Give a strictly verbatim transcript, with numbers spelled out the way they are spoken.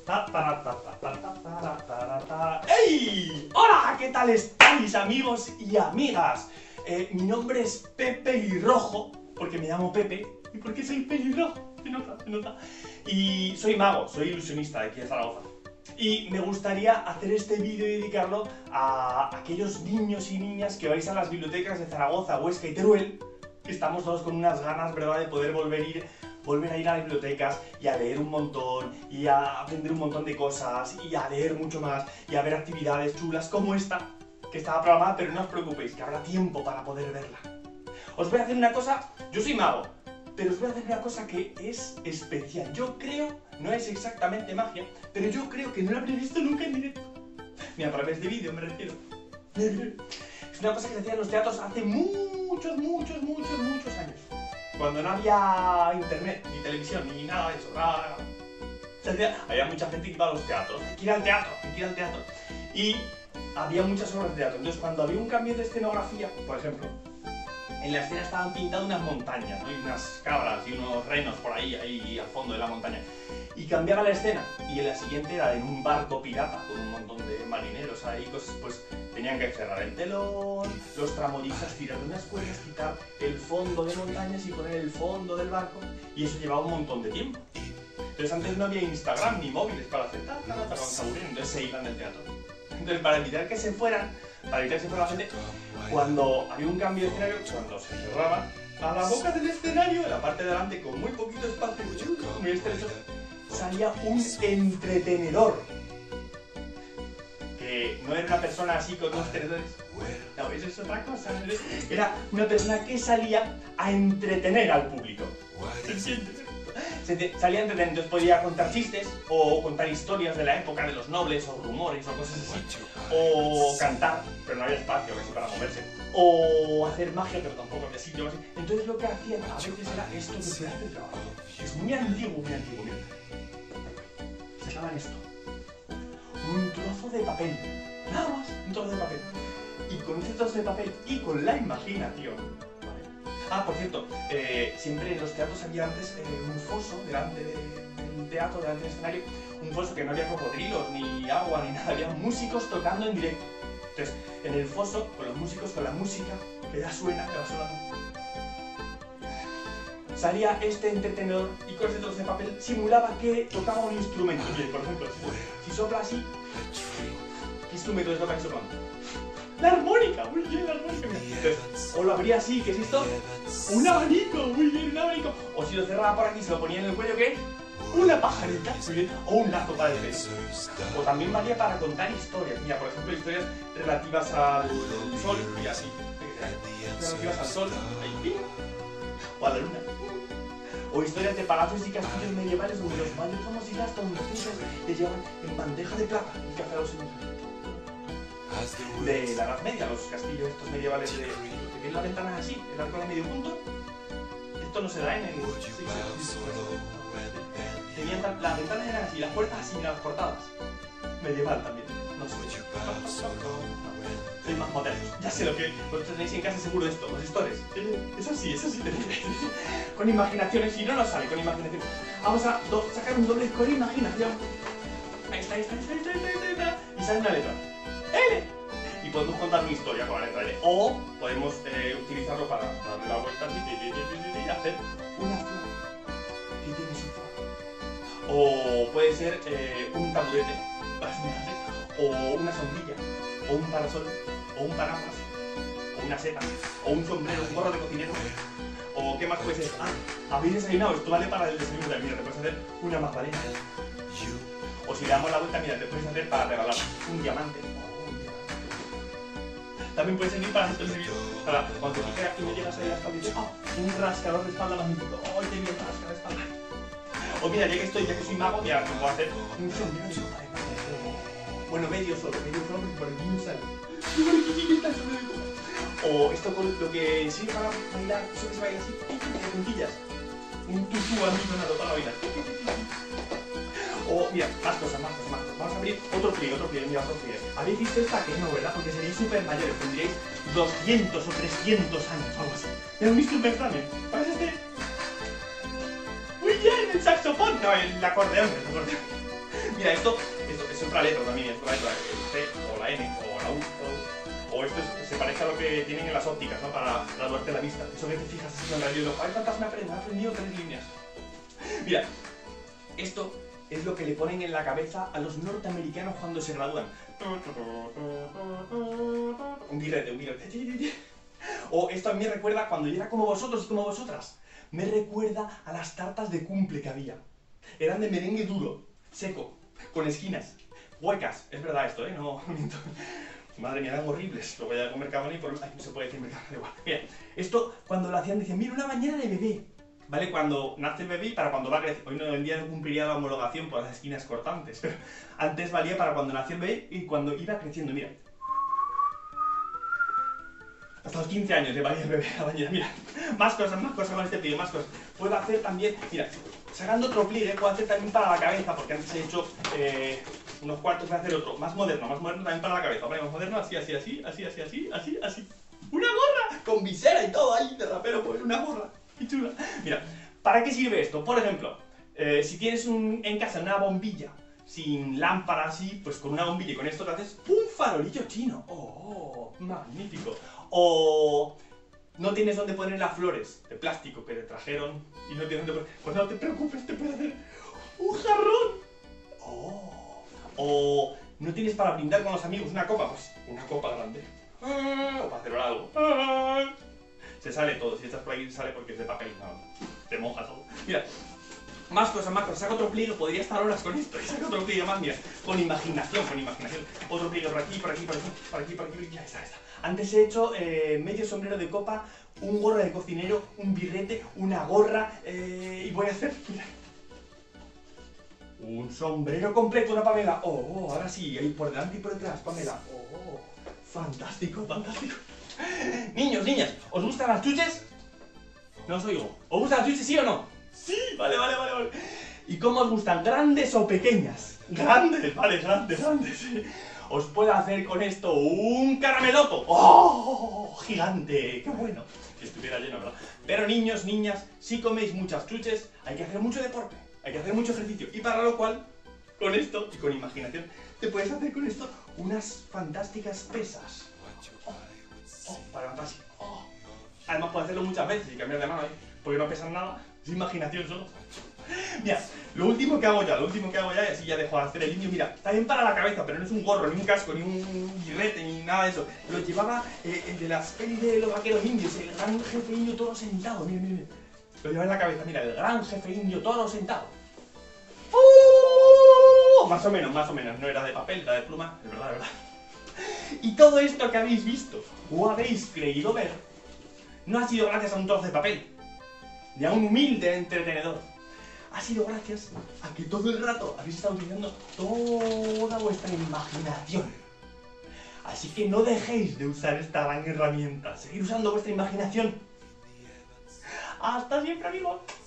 Ta, ta, ta, ta, ta, ta, ta, ta, ta. ¡Ey! ¡Hola! ¿Qué tal estáis, amigos y amigas? Eh, mi nombre es Pepe Pelirrojo, porque me llamo Pepe y porque soy pelirrojo. Se nota, se nota. Y soy mago, soy ilusionista de aquí de Zaragoza. Y me gustaría hacer este vídeo y dedicarlo a aquellos niños y niñas que vais a las bibliotecas de Zaragoza, Huesca y Teruel, que estamos todos con unas ganas, ¿verdad?, de poder volver a ir, volver a ir a las bibliotecas y a leer un montón, y a aprender un montón de cosas, y a leer mucho más, y a ver actividades chulas como esta, que estaba programada, pero no os preocupéis, que habrá tiempo para poder verla. Os voy a hacer una cosa, yo soy mago, pero os voy a hacer una cosa que es especial. Yo creo, no es exactamente magia, pero yo creo que no la habré visto nunca en directo. Ni a través de vídeo, me refiero. Es una cosa que se hacía en los teatros hace muchos, muchos, muchos, muchos años. Cuando no había internet, ni televisión, ni nada de eso. Nada. Se hacía, había mucha gente que iba a los teatros. Hay que ir al teatro, hay que ir al teatro. Y había muchas obras de teatro. Entonces, cuando había un cambio de escenografía, por ejemplo, en la escena estaban pintadas unas montañas, ¿no? Y unas cabras y unos renos por ahí, ahí al fondo de la montaña. Y cambiaba la escena, y en la siguiente era en un barco pirata, con un montón de marineros ahí, cosas, pues tenían que cerrar el telón, los tramoyistas tirar unas cuerdas, quitar el fondo de montañas y poner el fondo del barco, y eso llevaba un montón de tiempo. Entonces antes no había Instagram ni móviles para hacer tal, tal, tal, cuando se aburrían, entonces se iban del teatro. Entonces, para evitar que se fueran, para evitar que se fuera la gente, cuando había un cambio de escenario, cuando se cerraba, a la boca del escenario, en la parte de delante, con muy poquito espacio, muy estrecho, salía un entretenedor. Que no era una persona así con unos tenedores. No, eso es otra cosa. Era una persona que salía a entretener al público. ¿Se entiende? Salía a entretener, entonces podía contar chistes, o contar historias de la época de los nobles, o rumores, o cosas así. O cantar, pero no había espacio casi para moverse. O hacer magia, pero tampoco había sitio así. Entonces lo que hacían a veces era esto que se hace el trabajo. Es muy antiguo, muy antiguo, mira. Sacaban esto. Un trozo de papel. Nada más, un trozo de papel. Y con ese trozo de papel y con la imaginación. ¿Vale? Ah, por cierto, eh, siempre en los teatros había antes eh, un foso delante de, del teatro, delante del escenario. Un foso que no había cocodrilos, ni agua, ni nada. Había músicos tocando en directo. Entonces, en el foso, con los músicos, con la música, que ya suena, que va sonando, salía este entretenedor y con ese trozo de papel simulaba que tocaba un instrumento. Bien, por ejemplo, si, si sopla así, ¿qué instrumento es lo que hay soplando? ¡La armónica! Muy bien, la armónica. Entonces, o lo abría así, ¿qué es esto? ¡Un abanico! Muy bien, un abanico. O si lo cerraba por aquí, se lo ponía en el cuello, ¿qué? Una pajarita, muy bien, o un lazo para el pelo. O también valía para contar historias. Mira, por ejemplo, historias relativas al sol y así. Relativas al sol, ahí, ¡pim! O a la luna. O historias de palacios y castillos medievales donde los mayordomos y las doncellas les llevan en bandeja de plata el café a los señores. De la Edad Media, los castillos estos medievales de... que tienen la ventana así, el arco de medio punto. Esto no se da en el... Sí, sí, sí, tenían tan... las ventanas eran así, las puertas así, las portadas. Medieval también, no sé. Soy más modernos, ya sé lo que vosotros tenéis en casa seguro esto, los gestores. Eso sí, eso sí tenéis. Con imaginación, si no, no sale, con imaginación. Vamos a do sacar un doble con imaginación. Ahí está, ahí está, ahí está, ahí está, ahí está, ahí está. Y sale una letra. L. Y podemos contar una historia con la letra L. O podemos eh, utilizarlo para darle la vuelta y hacer una flor que tiene su flor. O puede ser eh, un taburete, o una sombrilla, o un parasol, o un paraguas, o una seta, o un sombrero, un gorro de cocinero. O qué más puede ser. Ah, habéis desayunado, esto vale para el desayuno. Mira, te puedes hacer una magdalena. O si le damos la vuelta, mira, te puedes hacer para regalar un diamante. También puede servir para esto, para cuando te pica y no llegas a ir a la espalda y dices, oh, un rascador de espalda magnífico. Oh, te viene un rascador de espalda. O mira, ya que estoy, ya que soy mago, ya puedo hacer un sombrero de copa de copa. Bueno, medio solo, medio solo, porque por aquí no sale. Y por aquí sí que está el sombrero de copa. O esto con lo que sirve para bailar, eso que se baila así, de puntillas. Un tutú aficionado para bailar. O, mira, más cosas, más cosas, más cosas. Vamos a abrir otro pliegue, otro pliegue, mira, otro pliegue. ¿Habéis visto esta? Que no, ¿verdad? Porque seríais súper mayores, tendríais doscientos o trescientos años, algo así. ¿Me han visto un examen? ¿Cuál es este? ¡Muy bien! ¡El saxofón! No, el acordeón, el acordeón. Mira, esto, esto es otra letra también, es otra letra, el C o la N o la U o, o esto es, se parece a lo que tienen en las ópticas, ¿no? Para graduarte la vista. Eso que te fijas así con el rayo de ojo. Ay, tantas me aprendo, me he aprendido tres líneas. Mira, esto es lo que le ponen en la cabeza a los norteamericanos cuando se gradúan. Un birrete, un birrete. O esto a mí me recuerda cuando yo era como vosotros y como vosotras. Me recuerda a las tartas de cumple que había. Eran de merengue duro, seco, con esquinas, huecas. Es verdad esto, ¿eh? No miento. Madre mía, eran horribles. Lo voy a comer Mercadona y por... Ay, no se puede decir Mercadona, da igual. Mira, esto cuando lo hacían decían, mira, una bañera de bebé. ¿Vale? Cuando nace el bebé y para cuando va a crecer. Hoy no, en día no cumpliría la homologación por las esquinas cortantes, pero antes valía para cuando nació el bebé y cuando iba creciendo, mira. Hasta los quince años llevaría el bebé a la bañera, mira. Más cosas, más cosas con este pliegue, más cosas. Puedo hacer también, mira, sacando otro pliegue, puedo hacer también para la cabeza, porque antes he hecho eh, unos cuartos, voy a hacer otro, más moderno, más moderno también para la cabeza. Vale, más moderno, así, así, así, así, así, así, así, así. ¡Una gorra! Con visera y todo ahí de rapero, pues una gorra. ¡Qué chula! Mira, ¿para qué sirve esto? Por ejemplo, eh, si tienes un, en casa una bombilla sin lámpara así, pues con una bombilla y con esto te haces un farolillo chino. ¡Oh, magnífico! O no tienes donde poner las flores de plástico que te trajeron y no tienes donde poner... Pues no te preocupes, te puedes hacer un jarrón. ¡Oh! O no tienes para brindar con los amigos una copa, pues una copa grande. O para celebrar algo. Se sale todo, si echas por aquí se sale porque es de papel, no, te moja todo. Mira, más cosas, más cosas. Saca otro pliegue, podría estar horas con esto. Y saca otro pliegue más, mira, con imaginación, con imaginación. Otro pliegue por aquí, por aquí, por aquí, por aquí, por aquí, ya está, ya está. Antes he hecho eh, medio sombrero de copa, un gorro de cocinero, un birrete, una gorra, eh, y voy a hacer, mira, un sombrero completo, una Pamela. Oh, oh, ahora sí, ahí por delante y por detrás, Pamela. Oh, oh, fantástico, fantástico. Niños, niñas, ¿os gustan las chuches? No os oigo. ¿Os gustan las chuches, sí o no? Sí, vale, vale, vale, vale. ¿Y cómo os gustan? ¿Grandes o pequeñas? Grandes, vale, grandes, grandes. Os puedo hacer con esto un carameloto. ¡Oh! Gigante, qué bueno. Si estuviera lleno, ¿verdad? Pero niños, niñas, si coméis muchas chuches, hay que hacer mucho deporte, hay que hacer mucho ejercicio. Y para lo cual, con esto y con imaginación, te puedes hacer con esto unas fantásticas pesas. Oh, oh, para levantar así. Oh. Además puedes hacerlo muchas veces y cambiar de mano ahí, porque no pesan nada, es imaginación solo. Mira, lo último que hago ya, lo último que hago ya, y así ya dejo de hacer el indio, mira, también para la cabeza, pero no es un gorro, ni un casco, ni un birrete, ni nada de eso. Lo llevaba eh, el de las pelis de los vaqueros indios, el gran jefe indio todo sentado, mira, mira, mira. Lo llevaba en la cabeza, mira, el gran jefe indio todo sentado. ¡Oh! Más o menos, más o menos, no era de papel, era de pluma, es verdad, es verdad. Y todo esto que habéis visto, o habéis creído ver, no ha sido gracias a un trozo de papel, ni a un humilde entretenedor. Ha sido gracias a que todo el rato habéis estado utilizando toda vuestra imaginación. Así que no dejéis de usar esta gran herramienta. Seguid usando vuestra imaginación. ¡Hasta siempre, amigos!